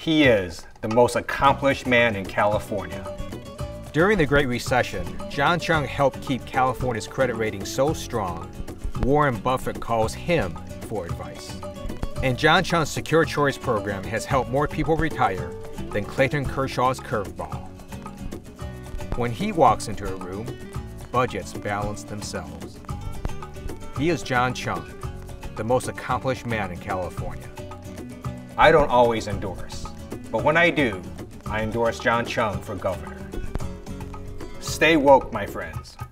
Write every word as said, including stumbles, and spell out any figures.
He is the most accomplished man in California. During the Great Recession, John Chiang helped keep California's credit rating so strong, Warren Buffett calls him for advice. And John Chiang's Secure Choice program has helped more people retire than Clayton Kershaw's curveball. When he walks into a room, budgets balance themselves. He is John Chiang, the most accomplished man in California. I don't always endorse, but when I do, I endorse John Chiang for governor. Stay woke, my friends.